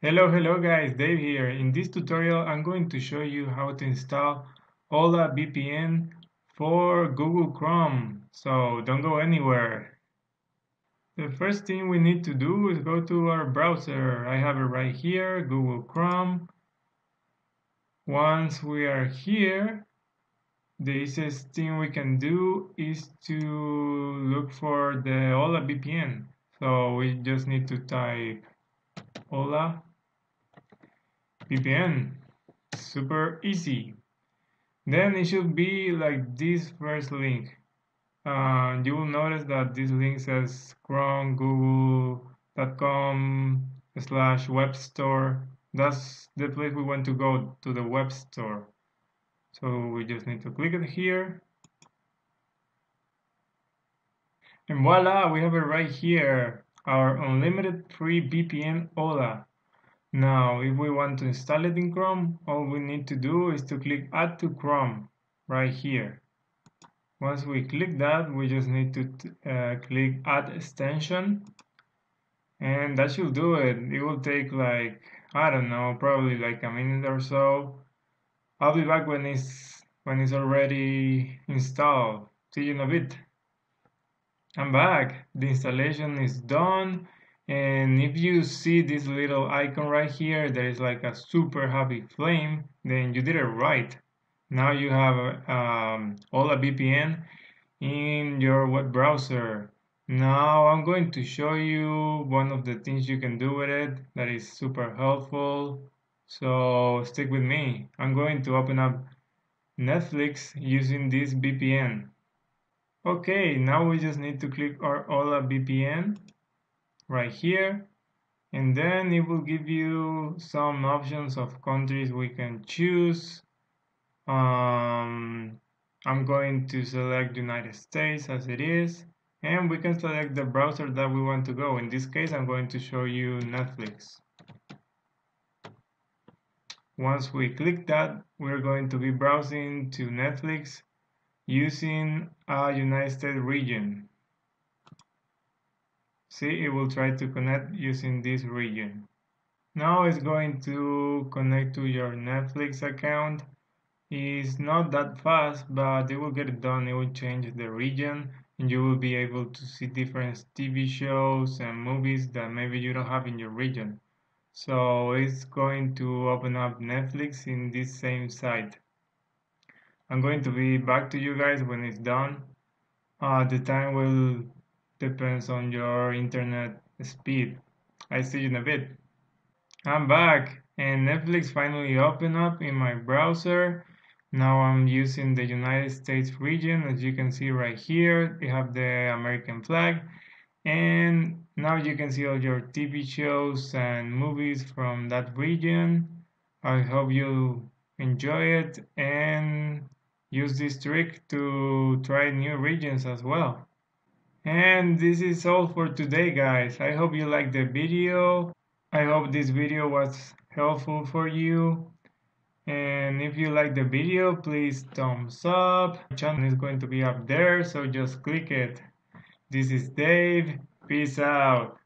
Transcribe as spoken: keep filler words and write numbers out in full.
Hello, hello guys, Dave here. In this tutorial, I'm going to show you how to install Hola V P N for Google Chrome. So don't go anywhere. The first thing we need to do is go to our browser. I have it right here, Google Chrome. Once we are here, the easiest thing we can do is to look for the Hola V P N. So we just need to type Hola V P N. Super easy. Then it should be like this first link. Uh, you will notice that this link says chrome google dot com slash web store. That's the place we want to go, to the web store. So we just need to click it here. And voila, we have it right here. Our unlimited free V P N Hola. Now, if we want to install it in Chrome, all we need to do is to click Add to Chrome right here. Once we click that, we just need to uh, click Add Extension, and that should do it. It will take like, I don't know, probably like a minute or so. I'll be back when it's when it's already installed. See you in a bit. I'm back. The installation is done. And if you see this little icon right here, there is like a super happy flame, then you did it right. Now you have um, Hola V P N in your web browser. Now I'm going to show you one of the things you can do with it that is super helpful. So stick with me. I'm going to open up Netflix using this V P N. Okay, now we just need to click our Hola V P N right here, and then it will give you some options of countries we can choose. um, I'm going to select United States as it is, and we can select the browser that we want to go. In this case, I'm going to show you Netflix. Once we click that, we're going to be browsing to Netflix using a United States region. See, it will try to connect using this region. Now it's going to connect to your Netflix account. It's not that fast, but it will get it done. It will change the region, and you will be able to see different T V shows and movies that maybe you don't have in your region. So it's going to open up Netflix in this same site. I'm going to be back to you guys when it's done. Uh, the time will depends on your internet speed. I see you in a bit. I'm back, and Netflix finally opened up in my browser. Now I'm using the United States region. As you can see right here, we have the American flag, and now you can see all your T V shows and movies from that region. I hope you enjoy it and use this trick to try new regions as well. And this is all for today, guys. I hope you liked the video. I hope this video was helpful for you. And if you like the video, please thumbs up. My channel is going to be up there, so just click it. This is Dave. Peace out.